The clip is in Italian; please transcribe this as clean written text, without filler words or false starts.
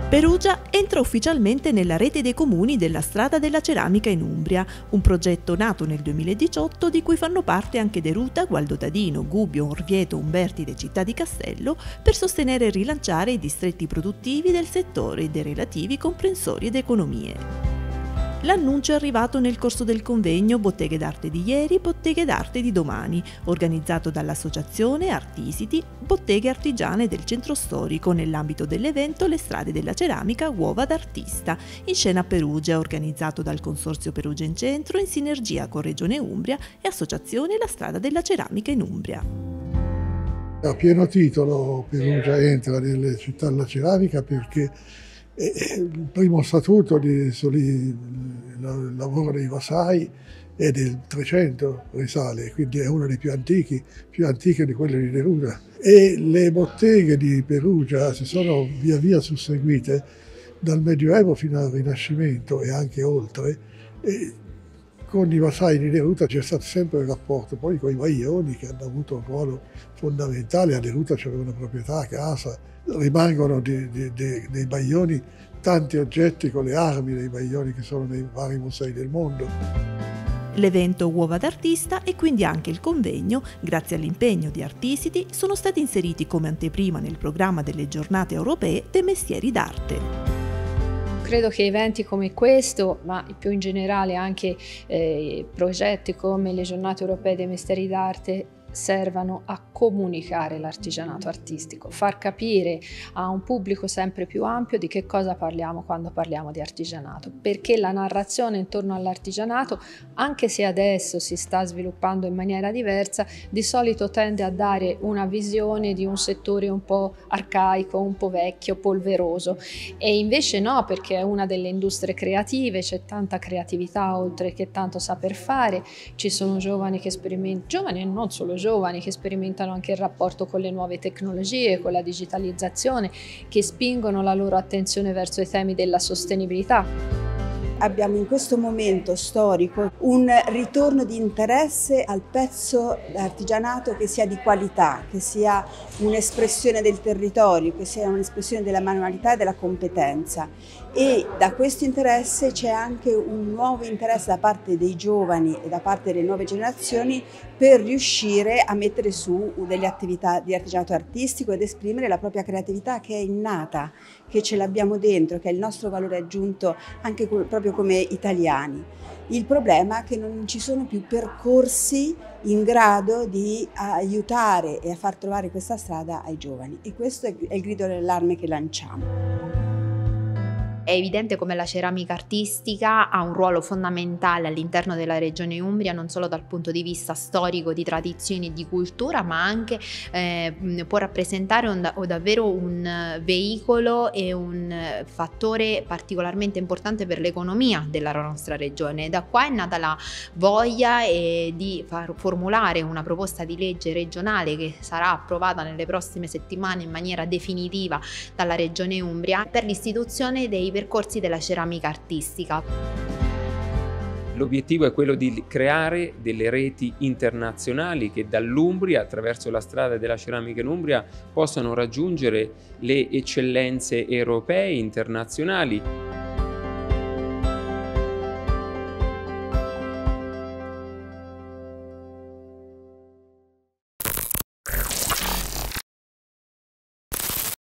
Perugia entra ufficialmente nella rete dei comuni della Strada della Ceramica in Umbria, un progetto nato nel 2018 di cui fanno parte anche De Ruta, Gualdotadino, Gubbio, Orvieto, Umbertide e Città di Castello, per sostenere e rilanciare i distretti produttivi del settore e dei relativi comprensori ed economie. L'annuncio è arrivato nel corso del convegno Botteghe d'Arte di ieri, Botteghe d'Arte di domani, organizzato dall'associazione Artisiti, Botteghe Artigiane del Centro Storico, nell'ambito dell'evento Le Strade della Ceramica Uova d'Artista, in scena a Perugia, organizzato dal Consorzio Perugia in Centro in sinergia con Regione Umbria e Associazione La Strada della Ceramica in Umbria. A pieno titolo Perugia entra nelle città della ceramica perché il primo statuto sul lavoro dei vasai è del 300, risale, quindi è uno dei più antichi di quelli di De Ruta. E le botteghe di Perugia si sono via via susseguite dal Medioevo fino al Rinascimento e anche oltre. E con i vasai di De Ruta c'è stato sempre il rapporto, poi con i baglioni che hanno avuto un ruolo fondamentale. A De Ruta c'era una proprietà a casa, rimangono dei baglioni tanti oggetti con le armi dei baglioni che sono nei vari musei del mondo. L'evento Uova d'Artista e quindi anche il convegno, grazie all'impegno di Artisiti, sono stati inseriti come anteprima nel programma delle giornate europee dei mestieri d'arte. Credo che eventi come questo, ma più in generale anche progetti come le giornate europee dei mestieri d'arte, servano a comunicare l'artigianato artistico, far capire a un pubblico sempre più ampio di che cosa parliamo quando parliamo di artigianato, perché la narrazione intorno all'artigianato, anche se adesso si sta sviluppando in maniera diversa, di solito tende a dare una visione di un settore un po' arcaico, un po' vecchio, polveroso, e invece no, perché è una delle industrie creative, c'è tanta creatività oltre che tanto saper fare, ci sono giovani che sperimentano, giovani e non solo giovani che sperimentano anche il rapporto con le nuove tecnologie, con la digitalizzazione, che spingono la loro attenzione verso i temi della sostenibilità. Abbiamo in questo momento storico un ritorno di interesse al pezzo artigianato che sia di qualità, che sia un'espressione del territorio, che sia un'espressione della manualità e della competenza. E da questo interesse c'è anche un nuovo interesse da parte dei giovani e da parte delle nuove generazioni per riuscire a mettere su delle attività di artigianato artistico ed esprimere la propria creatività che è innata, che ce l'abbiamo dentro, che è il nostro valore aggiunto anche proprio come italiani. Il problema è che non ci sono più percorsi in grado di aiutare e a far trovare questa strada ai giovani, e questo è il grido d'allarme che lanciamo. È evidente come la ceramica artistica ha un ruolo fondamentale all'interno della regione Umbria, non solo dal punto di vista storico, di tradizioni e di cultura, ma anche può rappresentare davvero un veicolo e un fattore particolarmente importante per l'economia della nostra regione. Da qua è nata la voglia di formulare una proposta di legge regionale che sarà approvata nelle prossime settimane in maniera definitiva dalla regione Umbria per l'istituzione dei percorsi della ceramica artistica. L'obiettivo è quello di creare delle reti internazionali che dall'Umbria, attraverso la strada della ceramica in Umbria, possano raggiungere le eccellenze europee e internazionali.